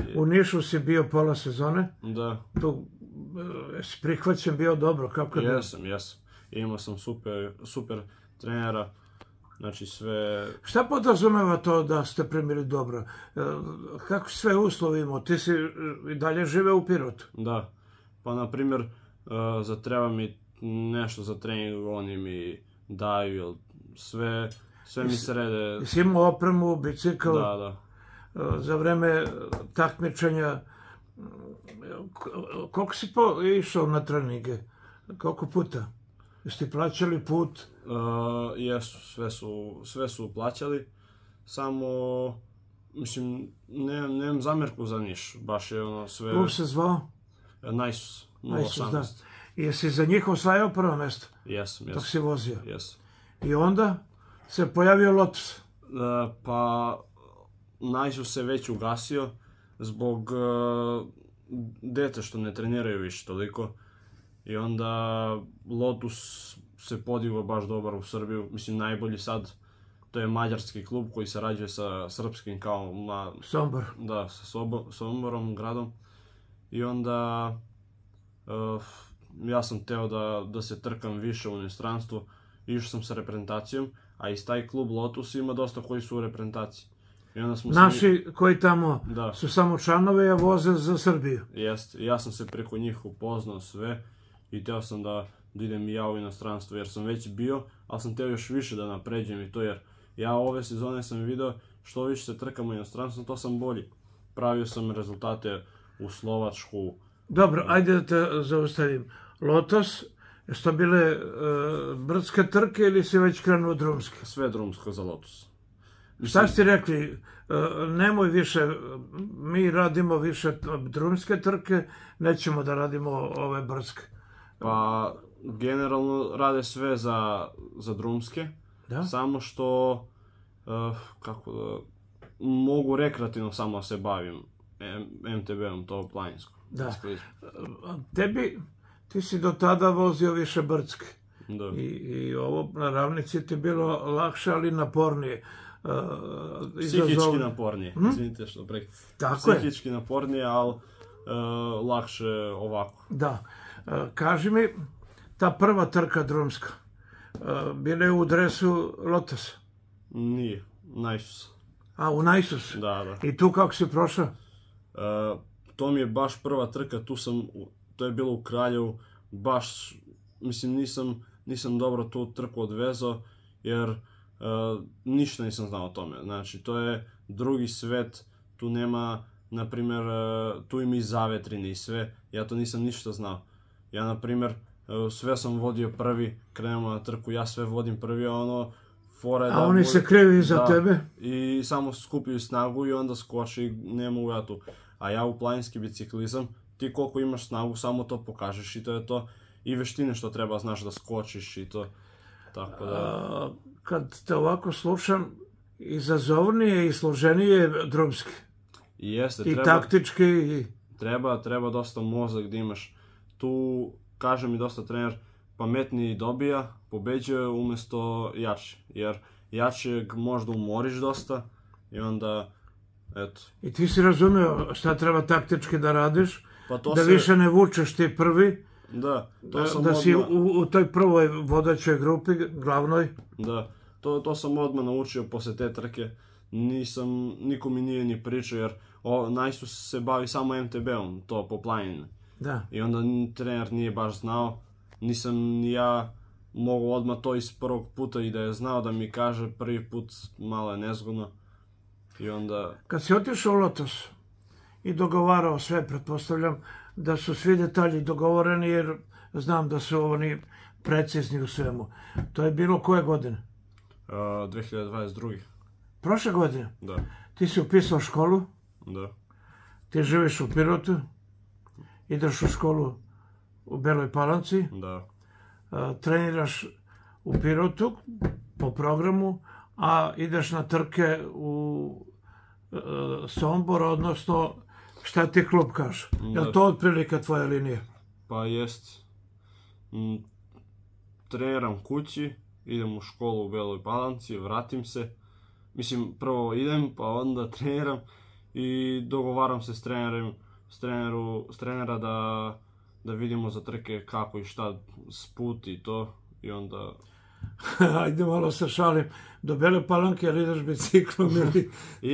U Nišu si bio pola sezone. Da. Tu si prihvaćen bio dobro, kako je bilo? Jesam. Imao sam super trenera, znači sve... Šta podrazumeva to da ste primili dobro? Kako sve uslovi imao? Ti si i dalje žive u Pirotu? Da, pa na primjer, zatreba mi nešto za trening, oni mi daju, sve mi srede... Jesi imao opremu, bicikl? Da. Za vreme takmičenja, koliko si išao na treninge? Koliko puta? Jeste ti plaćali put? Jesu, sve su plaćali, samo, mislim, nemam zamjerku za Niš, baš je ono sve... Klub se zvao? Najsus, 018. Jesi za njih osvajao prvo mjesto? Jesam. Dok si vozio? Jesam. I onda se pojavio Lotus? Pa, Najsus se već ugasio zbog dece što ne treniraju više toliko. I onda Lotus se podigao baš dobar u Srbiju, mislim najbolji sad. To je mađarski klub koji sarađuje sa srpskim kao Sombor. Da, sa Somborom, gradom. I onda ja sam teo da se trkam više u inostranstvu. Išao sam sa reprezentacijom, a iz taj klub Lotus ima dosta koji su u reprezentaciji. Naši koji tamo su samo članovi, a voze za Srbiju. Jeste, ja sam se preko njih upoznao sve i teo sam da idem i ja u inostranstvo jer sam već bio, ali sam teo još više da napređujem i to jer ja ove sezone sam vidio što više se trkam u inostranstvu, to sam bolji. Pravio sam rezultate u Slovačku. Dobro, ajde da te zaustavim. Lotus, jesu to bile brdske trke ili si već krenuo drumske? Sve drumsko za Lotus. Šta ste rekli, nemoj više, mi radimo više drumske trke, nećemo da radimo ove brdske? Pa, generalno rade sve za drumske, samo što, kako da, mogu rekreativno samo se bavim MTB-om, to planinsko. Da, ti si do tada vozio više brdske i ovo na ravnici ti bilo lakše, ali napornije. Psihički napornije, izvinite što preko. Psihički napornije, ali lakše ovako. Da. Kaži mi, ta prva trka drumska, bila je u dresu Lotusa? Nije, Najsus. A, u Najsus? Da. I tu kako si prošao? To mi je baš prva trka, to je bilo u Kraljevu, baš, mislim, nisam dobro tu trku odvezao, jer ništa nisam znao o tome. Znači, to je drugi svet, tu nema, na primjer, tu ima i zavetrine i sve, ja to nisam ništa znao. Ja, na primjer, sve sam vodio prvi, krenemo na trku, ja sve vodim prvi, ono, fora je da... A oni se kriju iza tebe? I samo skupiju snagu i onda skoči i ne mogu ja tu. A ja u planinski biciklizam, ti koliko imaš snagu, samo to pokažeš i to je to. I veštine što treba, znaš da skočiš i to, tako da... Kad te ovako slušam, izazovnije i složenije drumski. Jeste, treba... I taktički. Treba dosta mozak da imaš. Tu, kaže mi dosta trener, pametniji dobija, pobeđuje umjesto jače. Jer jačeg možda umoriš dosta i onda, eto. I ti si razumio šta treba taktički da radiš, da više ne vučeš ti prvi. Da, to sam da si u toj prvoj vodećoj grupi, glavnoj. Da, to sam odmah naučio posle te trke. Niko mi nije ni pričao jer Najsus se bavi samo MTB-om, to po planini. Da. I onda trener nije baš znao, nisam ni ja mogao odmah to iz prvog puta i da je znao da mi kaže prvi put malo je nezgodno. I onda... Kad si otišao u Lotus i dogovarao sve, pretpostavljam da su svi detalji dogovoreni jer znam da su oni precizni u svemu. To je bilo koje godine? 2022. Prošle godine? Da. Ti si upisao školu? Da. Ti živiš u Pirotu? Ideš u školu u Beloj Palanci? Da. Treniraš u Pirotu po programu, a ideš na trke u Sombor, odnosno šta ti klub kaže? Je li to otprilike tvoja linija? Pa jest. Treniram kući, idem u školu u Beloj Palanci, vratim se. Mislim, prvo idem, pa onda treniram i dogovaram se s trenera da vidimo za trke kako i šta s put i to i onda... Ajde, malo se šalim. Do Bele Palanke jer ideš biciklom ili...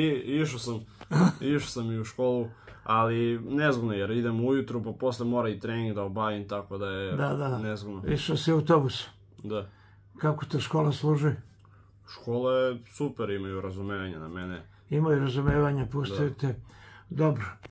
Išao sam i u školu, ali nezgodno jer idem ujutru, pa posle mora i trening da obavim, tako da je nezgodno. Išao si autobus. Da. Kako te škola služi? Škola je super, imaju razumevanja na mene. Imaju razumevanja, pustite. Dobro.